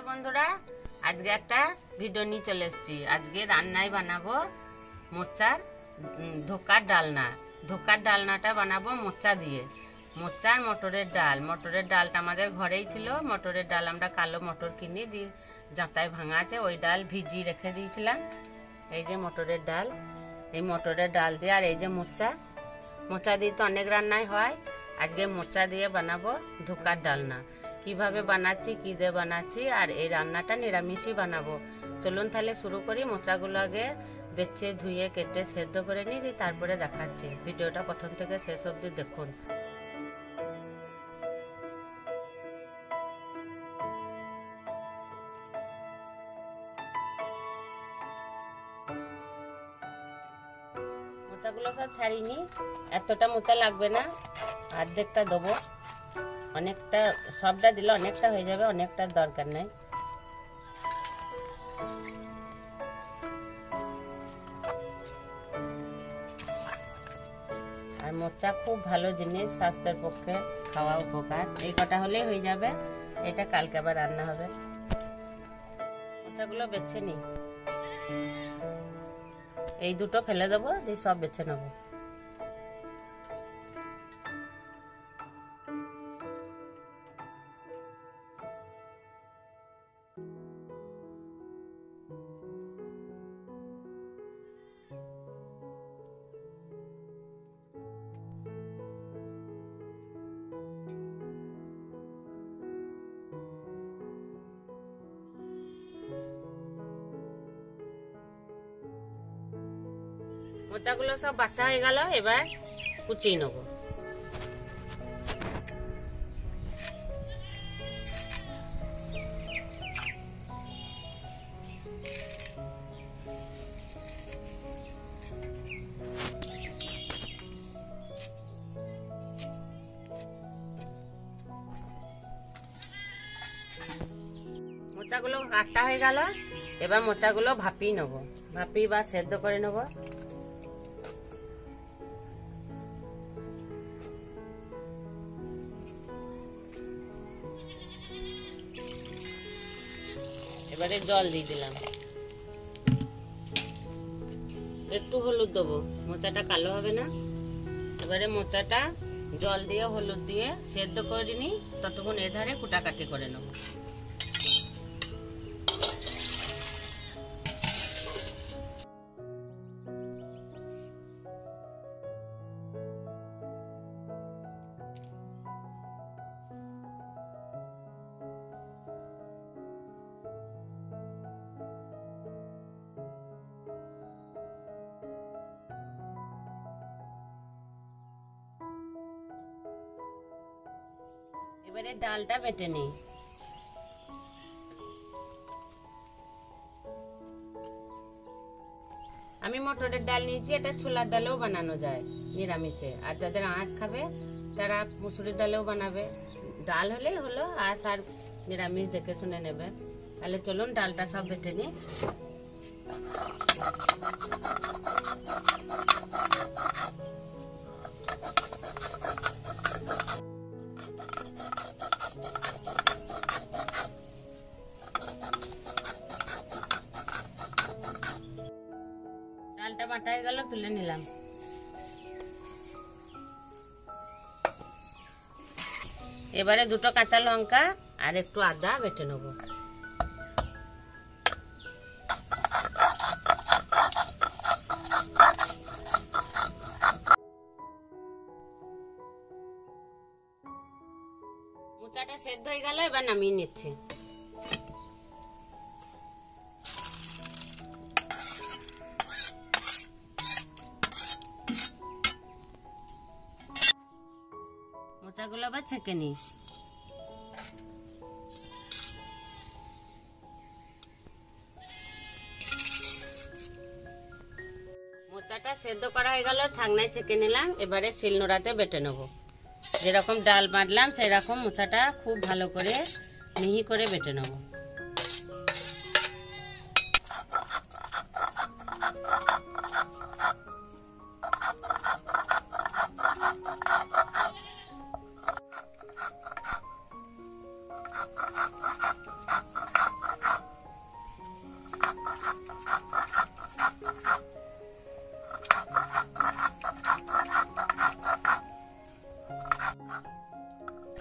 বন্ধুরা, আজকে একটা ভিডিও নিয়ে চলে এসেছি। আজকে রান্নায় বানাবো মোচার ধোকার ডালনা। ধোকার ডালনাটা বানাবো মোচা দিয়ে। মোচার মটরের ডাল। মটরের ডালটা আমাদের ঘরেই ছিল। মটরের ডাল আমরা কালো মটর কিনে দিয়ে জাঁতায় ভাঙা আছে, ওই ডাল ভিজিয়ে রেখে দিয়েছিলাম। এই যে মটরের ডাল, এই মটরের ডাল দিয়ে আর এই যে মোচা। মোচা দিয়ে তো অনেক রান্নাই হয়, আজকে মোচা দিয়ে বানাবো ধোকার ডালনা। কিভাবে বানাচ্ছি, কি দিয়ে বানাচ্ছি, আর এই রান্নাটা নিরামিষই বানাবো। চলুন তাহলে শুরু করি। মোচাগুলো আগে বেছে ধুয়ে কেটে সেদ্ধ করে নিই, তারপরে দেখাচ্ছি। ভিডিওটা প্রথম থেকে শেষ অবধি দেখুন। মোচাগুলো সব ছাড়িনি, এতটা মোচা লাগবে না, অর্ধেকটা দেবো। অনেকটা সবটা দিলে অনেকটা হয়ে যাবে, অনেকটার দরকার নেই। আর মোচা খুব ভালো জিনিস, স্বাস্থ্যের পক্ষে খাওয়া উপকার। এই কটা হলেই হয়ে যাবে, এটা কালকে আবার রান্না হবে। মোচাগুলো বেছে নিই, এই দুটো ফেলে দেবো, দিয়ে সব বেছে নেবো। মোচাগুলো সব বাছা হয়ে গেল, এবার কুচিয়ে নেব। মোচাগুলো কাটা হয়ে গেল, এবার মোচাগুলো ভাপিয়ে নেব। ভাপিয়ে বা সেদ্ধ করে নেব। এবারে জল দিয়ে দিলাম, একটু হলুদ দেবো, মোচাটা কালো হবে না। এবারে মোচাটা জল দিয়ে হলুদ দিয়ে সেদ্ধ করে নিই, ততক্ষণ এধারে কুটাকাটি করে নেব। এবারে ডালটা বেটে নিই। আমি মটরের ডাল নিয়েছি, এটা ছোলার ডালেও বানানো যায় নিরামিষে। আর যাদের আঁশ খাবে তারা মুসুরির ডালেও বানাবে। ডাল হলেই হলো, আঁশ আর নিরামিষ দেখে শুনে নেবে। তাহলে চলুন ডালটা সব বেটে নিই। ডালটা বাটা হয়ে গেল, তুলে নিলাম। এবারে দুটো কাঁচা লঙ্কা আর একটু আদা বেটে নেব। মোচাটা সেদ্ধ হয়ে গেল, এবার নামিয়ে নিচ্ছি। মোচাগুলো আবার ছেঁকে নিই। মোচাটা সেদ্ধ করা হয়ে গেল, ছাঁকনায় ছেঁকে নিলাম। এবারে শিলনোড়াতে বেটে নেব। যেরকম ডাল বাটলাম সেরকম মোচাটা খুব ভালো করে মিহি করে বেটে নেব।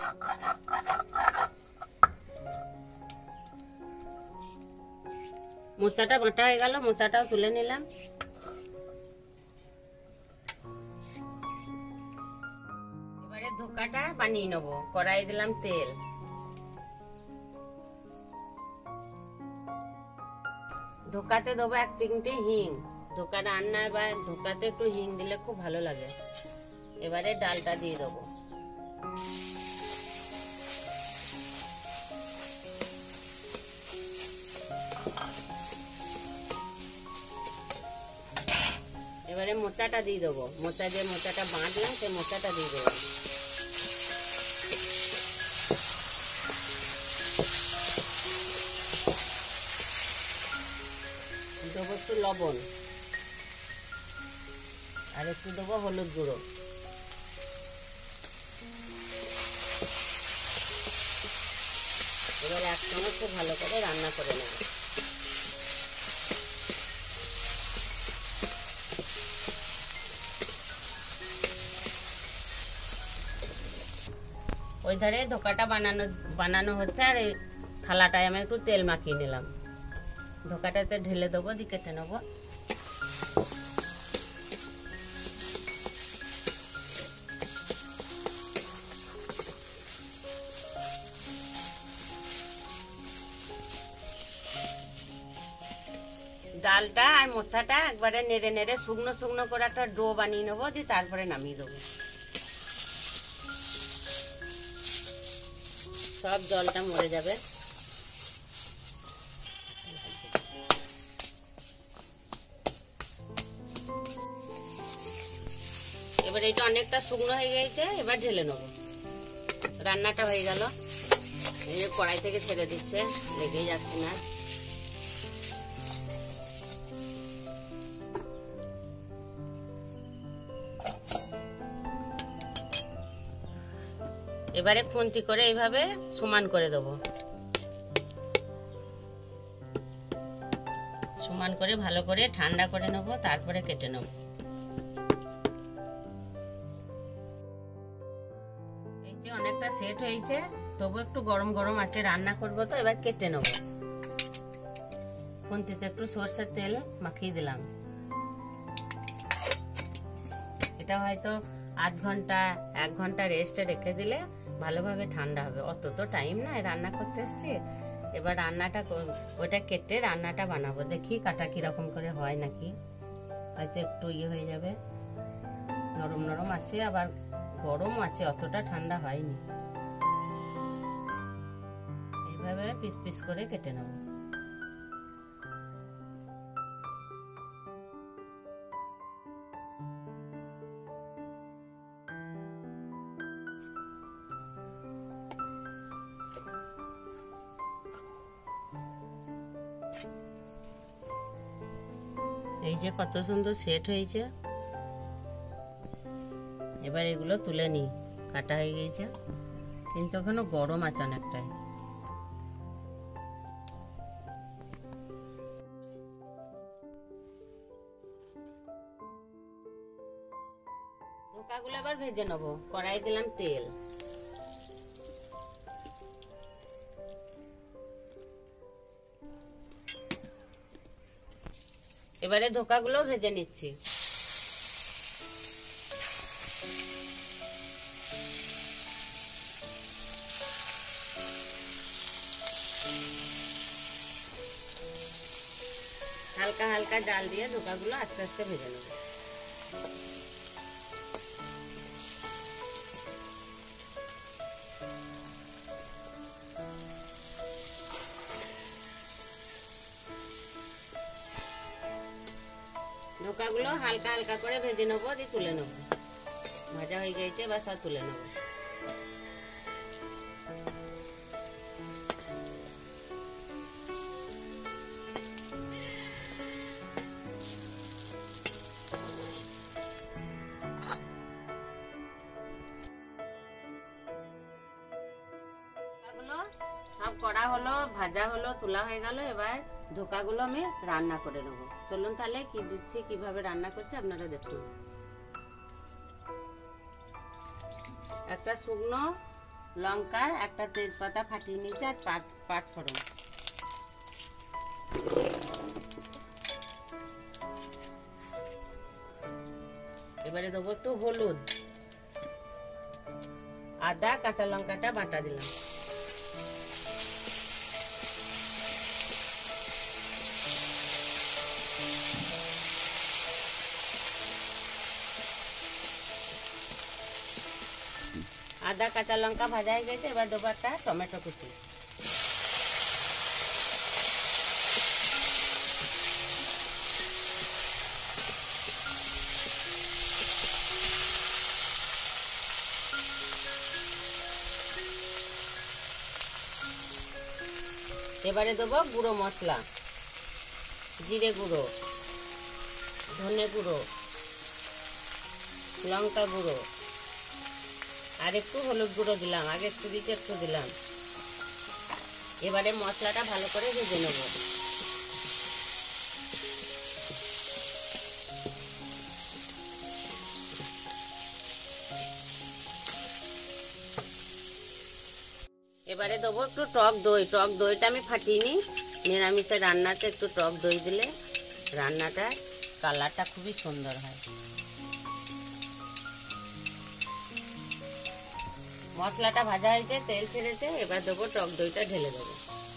মোচাটা বাটা হয়ে গেল, মোচাটাও তুলে নিলাম। এবারে ধোকাটা বানিয়ে নেবো। কড়াই দিলাম তেল, ধোকাতে দেবো 1 চিমটি হিং। ধোকা রান্নায় বা ধোকাতে একটু হিং দিলে খুব ভালো লাগে। এবারে ডালটা দিয়ে দেবো। এবারে মোচাটা দিয়ে দেবো। যে মোচাটা বাঁধলাম সেই মোচাটা দিয়ে দেবো। দেবো একটু লবণ, আর একটু দেবো হলুদ গুঁড়ো। এবার একসঙ্গে খুব ভালো করে রান্না করে নেব। ওই ধারে ধোকাটা বানানো হচ্ছে, আর এই থালাটায় আমি একটু তেল মাখিয়ে নিলাম। ধোকাটাতে ঢেলে দেবো, দিয়ে কেটে নেবো। ডালটা আর মোচাটা একবারে নেড়ে নেড়ে শুকনো শুকনো করে একটা ডো বানিয়ে নেবো, দিয়ে তারপরে নামিয়ে দেবো। সব জলটা মরে যাবে। এবার এটা অনেকটা শুকনো হয়ে গেছে, এবার ঢেলে নেব। রান্নাটা হয়ে গেল। এই যে কড়াই থেকে ছেড়ে দিচ্ছে, লেগেই যাচ্ছে না। এবারে খুন্তি করে এইভাবে সমান করে দেবো। সমান করে ভালো করে ঠান্ডা করে নেবো, তারপরে কেটে নেব। এই যে অনেকটা সেট হয়েছে, তবু একটু গরম গরম আছে, রান্না করবো তো। এবার কেটে নেব। খুন্তিতে একটু সরষের তেল মাখিয়ে দিলাম। এটা হয়তো আধ ঘন্টা 1 ঘন্টা রেস্টে রেখে দিলে ভালোভাবে ঠান্ডা হবে। অত তো টাইম নাই, রান্না করতে এসছি। এবার রান্নাটা ওটা কেটে রান্নাটা বানাবো। দেখি কাটা কিরকম করে হয় নাকি, হয়তো একটু ইয়ে হয়ে যাবে। নরম নরম আছে, আবার গরম আছে, অতটা ঠান্ডা হয়নি। এইভাবে পিস পিস করে কেটে নেব। এই যে কত সুন্দর সেট হয়েছে। এবার এগুলো তুলে নি। কাটা হয়ে গেছে, কিন্তু এখনো গরম আছে অনেকটাই। ধোকাগুলো এবার ভেজে নেবো। কড়াই দিলাম তেল, এবারে ধোকাগুলো ভেজে নিচ্ছি। হালকা হালকা জাল দিয়ে ধোকাগুলো আস্তে আস্তে ভেজে নেব। ধোকাগুলো হালকা হালকা করে ভেজে নেবো, দিয়ে তুলে নেব। ভাজা হয়ে গেছে, বা সব তুলে নেব। সব করা হলো, ভাজা হলো, তোলা হয়ে গেল। এবার ধোকাগুলো আমি রান্না করে নেবো। চলুন তাহলে কি দিচ্ছি, কিভাবে রান্না করছে আপনারা দেখুন। একটা শুকনো লঙ্কা, একটা তেজপাতা ফাটিয়ে নিয়েছি, আর 5 ফোড়ন। এবারে দেবো একটু হলুদ, আদা কাঁচা লঙ্কাটা বাটা দিলাম, আদা কাঁচা লঙ্কা ভাজা হয়ে গেছে। এবার দেবো একটা টমেটো কুচি, এবারে দেবো গুঁড়ো মশলা, জিরে গুঁড়ো, ধনে গুঁড়ো, লঙ্কা গুঁড়ো, আর একটু হলুদ গুঁড়ো দিলাম, আগে একটু দিতে একটু দিলাম। এবারে মশলাটা ভালো করে ভেজে নেব। এবারে দেবো একটু টক দই, টক দইটা আমি ফাটিয়ে নিই। নিরামিষের রান্নাতে একটু টক দই দিলে রান্নাটা কালারটা খুবই সুন্দর হয়। মশলাটা ভাজা হয়েছে, তেল ছেড়েছে, এবার দেবো টক দইটা ঢেলে দেবো।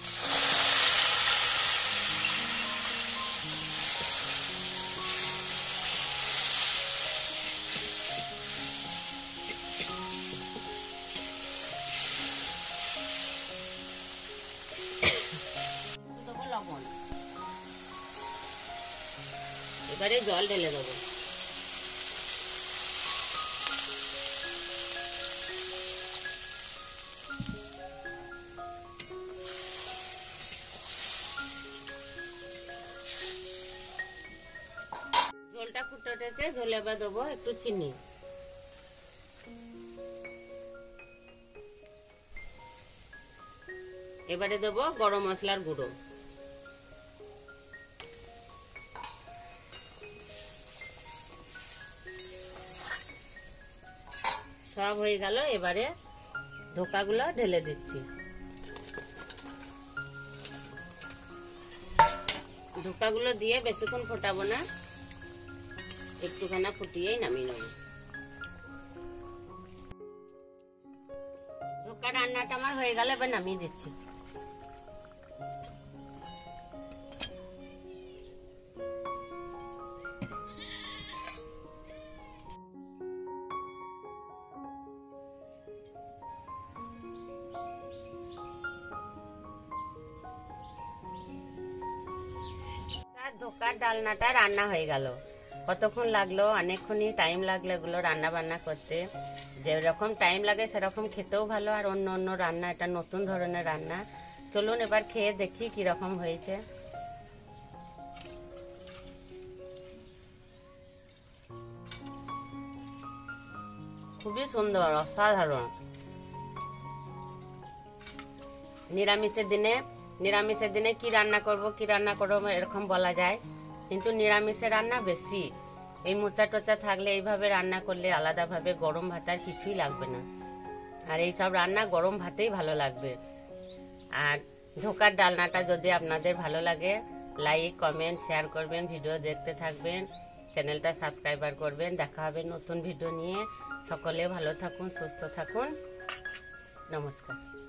দেবো লবণ, এবারে জল ঢেলে দেবো। ঝোলটা ফুটে উঠেছে, ঝোলে এবার দেবো একটু চিনি, এবারে দেবো গরম মশলার গুঁড়ো, সব হয়ে গেল। এবারে ধোকাগুলো ঢেলে দিচ্ছি। ধোকাগুলো দিয়ে বেশিক্ষণ ফোটাবো না, একটুখানা ফুটিয়েই নামিয়ে নেব। ধোকা রান্নাটা আমার হয়ে গেল, এবার নামিয়ে দিচ্ছি। ধোকার ডালনাটা রান্না হয়ে গেল। কতক্ষণ লাগলো? অনেকক্ষণই টাইম লাগলো এগুলো রান্না বান্না করতে। যেরকম টাইম লাগে সেরকম খেতেও ভালো, আর অন্য অন্য রান্না, এটা নতুন ধরনের রান্না। চলুন এবার খেয়ে দেখি কিরকম হয়েছে। খুবই সুন্দর, অসাধারণ। নিরামিষের দিনে কি রান্না করব এরকম বলা যায়, কিন্তু নিরামিষের রান্না বেশি। এই মোচা টোচা থাকলে এইভাবে রান্না করলে আলাদাভাবে গরম ভাত আর কিছুই লাগবে না। আর এই সব রান্না গরম ভাতেই ভালো লাগবে। আর ধোকার ডালনাটা যদি আপনাদের ভালো লাগে, লাইক কমেন্ট শেয়ার করবেন, ভিডিও দেখতে থাকবেন, চ্যানেলটা সাবস্ক্রাইবার করবেন। দেখা হবে নতুন ভিডিও নিয়ে। সকলে ভালো থাকুন, সুস্থ থাকুন। নমস্কার।